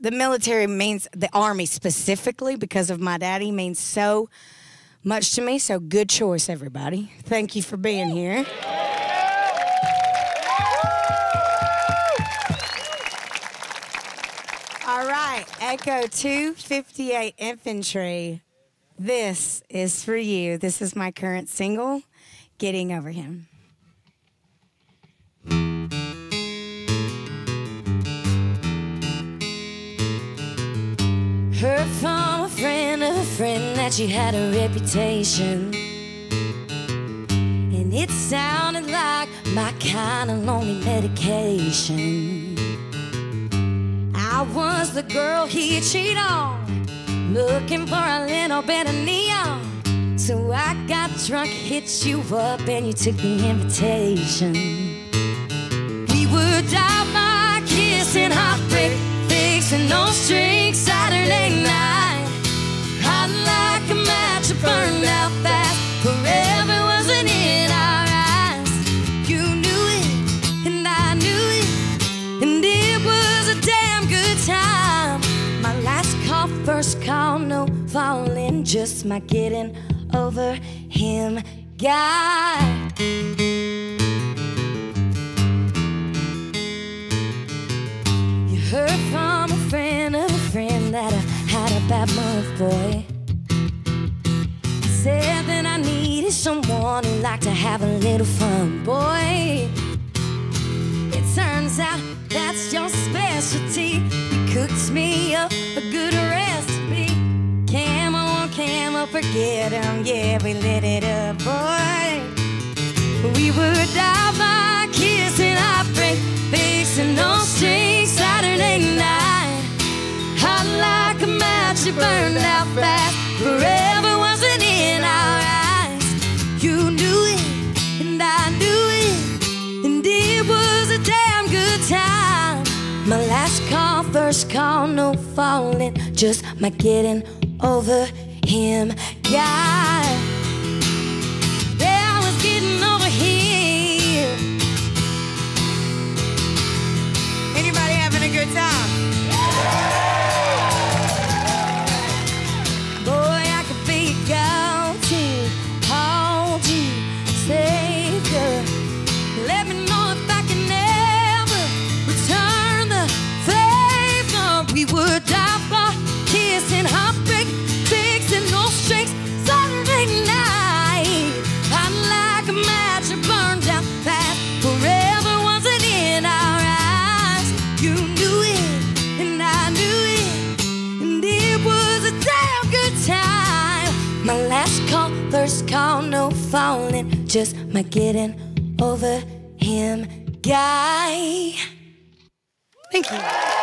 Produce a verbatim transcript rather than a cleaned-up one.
the military means, the Army specifically, because of my daddy, means so much to me. So good choice, everybody. Thank you for being here. All right, Echo two fifty-eight Infantry. This is for you. This is my current single, Getting Over Him. Heard from a friend of a friend that you had a reputation, and it sounded like my kind of lonely medication. I was the girl he'd cheat on, looking for a little bit of neon. So I got drunk, hit you up, and you took the invitation. We would die by kissing, heartbreak, fixing no strings, Saturday night. Hot like a match, it burned out fast. Forever wasn't in our eyes. You knew it, and I knew it, and it was a damn good time. My last call, first call, no falling, just my getting over him guy. You heard from a friend of a friend that I had a bad month, boy. Said that I needed someone who liked to have a little fun, boy. It turns out that's your specialty. You cooked me up a good recipe. Camel, camel, forget him, yeah, we lit it up, boy. We would die by kissing, heartbreak, fixing no strings, Saturday night. Hot like a match, it burned out fast. Forever wasn't in our eyes. You knew it, and I knew it, and it was a damn good time. My last call, first call, no falling, just my getting over him guy. Yeah, I was getting over him. Anybody having a good time? Boy, I could be a go-to, hold you, save you. Let me know if I can ever return the favor. We would die for kissing, heartbreak, fixing no strings, Saturday night. Hot like a match, it burned out fast. Forever wasn't in our eyes. You knew it, and I knew it, and it was a damn good time. My last call, first call, no falling, just my getting over him guy. Thank you.